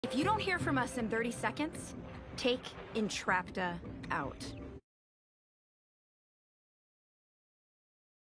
If you don't hear from us in 30 seconds, take Entrapta out.